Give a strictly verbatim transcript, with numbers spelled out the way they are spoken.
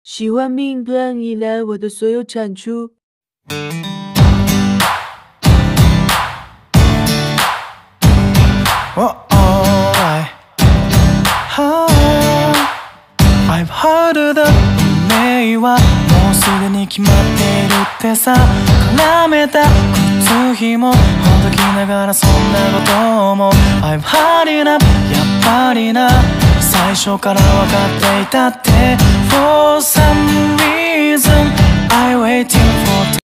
喜欢命plan以来我的所有产出。 Oh, alright. I've heard that 運命はもうすでに決まっているってさ、絡めた靴ひもほどきながらそんなことも I've had enough やっぱりな、最初から分かっていたって For some reason I waiting for